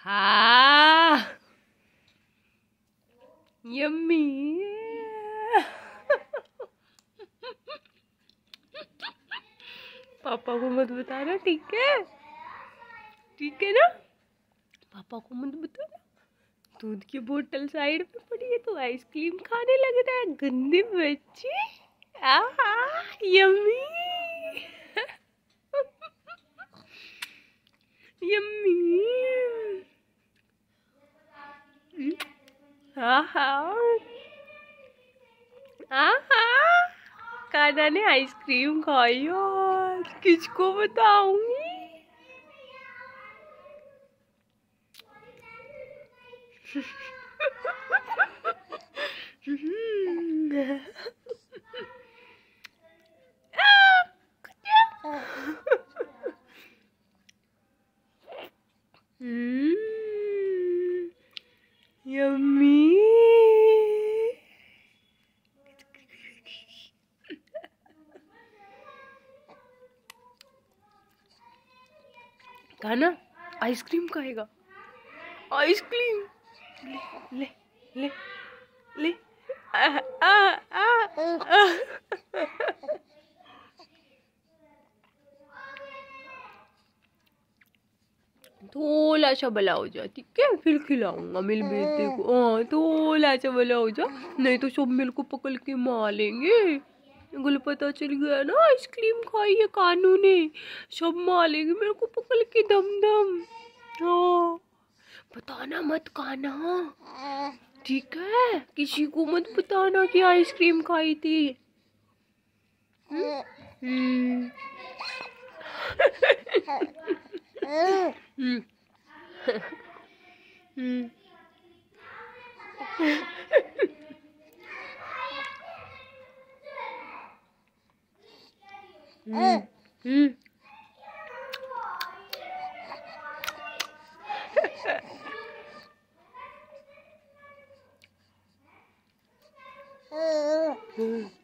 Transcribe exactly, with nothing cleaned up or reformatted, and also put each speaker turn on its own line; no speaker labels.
हाँ यम्मी। पापा को मत बताना, ठीक है? ठीक है ना? पापा को मत बताना। दूध की बोतल साइड पे पड़ी है तो आइसक्रीम खाने लग रहा है, गंदे बच्चे। आहा यम्मी यम्मी। आहा आहा कान्हा ने आइसक्रीम खाई और किसको बताऊंगी? यम्मी। कान्हा आइसक्रीम खाएगा, आइसक्रीम। ले ले ले ले। आ, आ, आ, आ। थोड़ा सा बला हो जा, ठीक है? फिर खिलाऊंगा मेरे बेटे को। हाँ थोड़ा सा बला हो जा, नहीं तो सब मेरे को पकड़ के मारेंगे। गुल पता चल गया ना आइसक्रीम खाई है कानू ने, सब मारेंगे मेरे को पकड़ के दम दम। हाँ बताना मत कान्हा, ठीक है? किसी को मत बताना कि आइसक्रीम खाई थी। हम्म हम्म हम्म हम्म हम्म